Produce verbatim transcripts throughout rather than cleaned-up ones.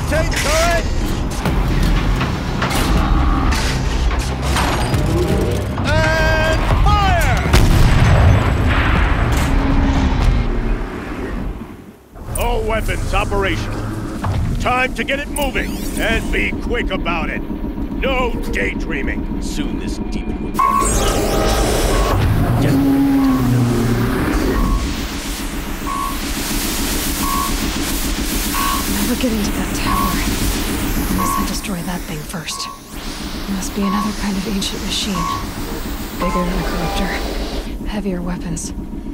Rotate turret! And fire! All weapons operational. Time to get it moving, and be quick about it. No daydreaming. Soon this demon will be... Just... We're getting to that tower. Unless I destroy that thing first. It must be another kind of ancient machine. Bigger than a corruptor. Heavier weapons.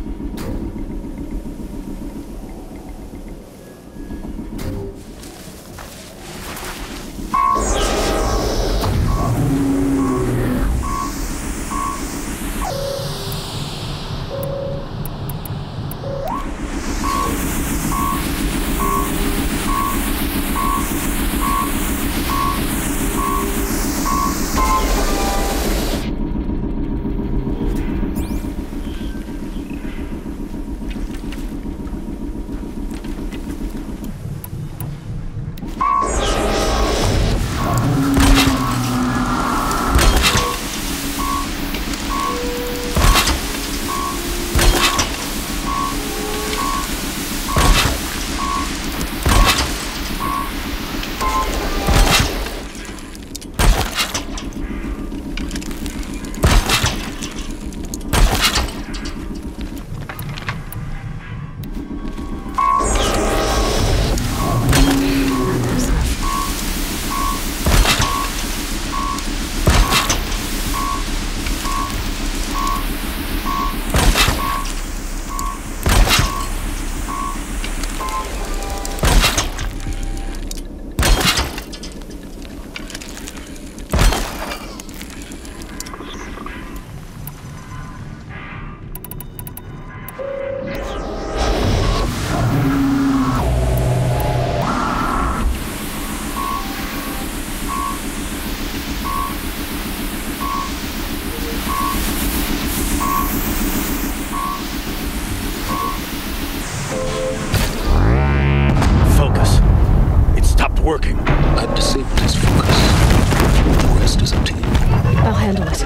Working. I've disabled his focus. The rest is up to you. I'll handle it.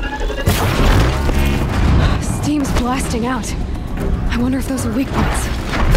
Steam's blasting out. I wonder if those are weak points.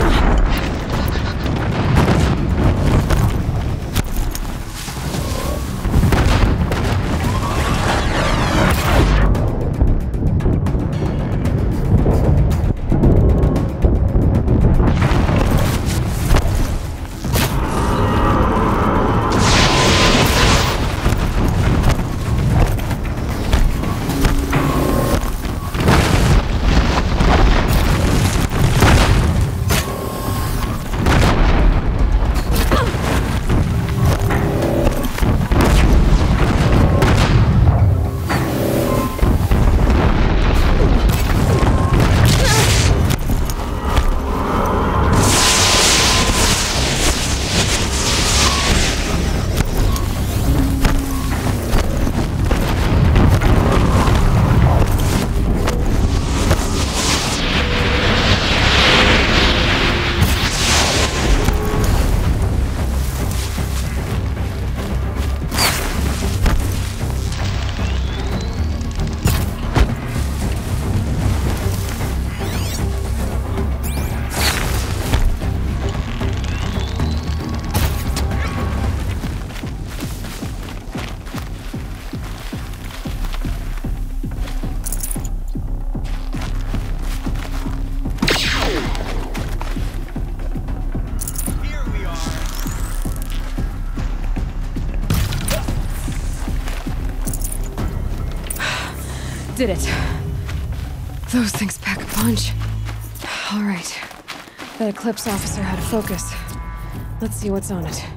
Did it. Those things pack a punch. All right. That Eclipse officer had a focus. Let's see what's on it.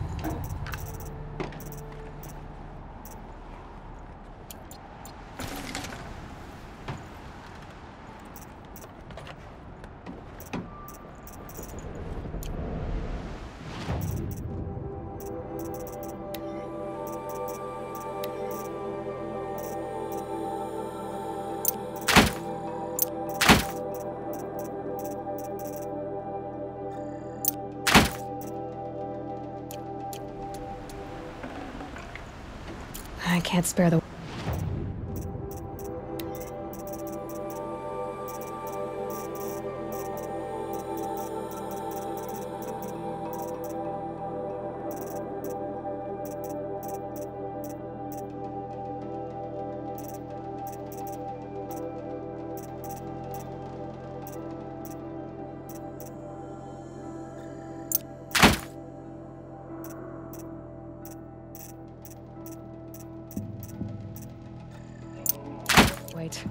I can't spare the... Wait.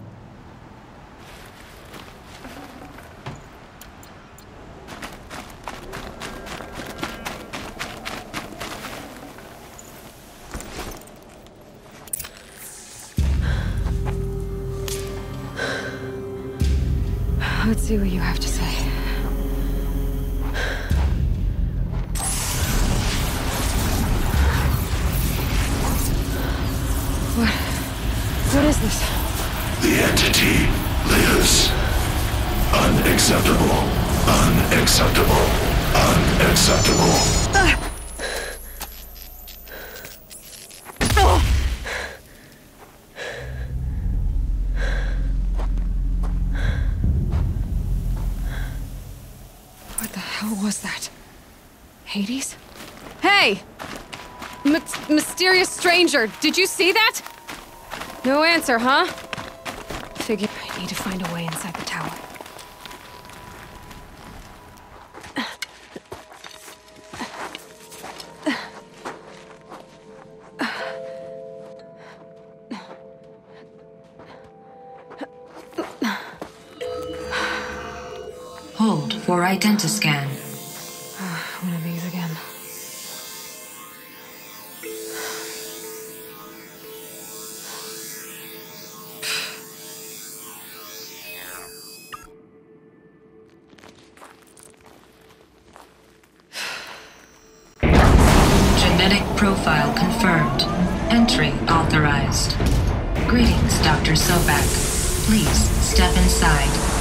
Let's see what you have to say. What? What is this? The entity lives. Unacceptable. Unacceptable. Unacceptable. Ah. Oh. What the hell was that? Hades? Hey! M- mysterious stranger, did you see that? No answer, huh? Figure I need to find a way inside the tower. Hold for identiscan. One of these again. Genetic profile confirmed. Entry authorized. Greetings, Doctor Sobek. Please step inside.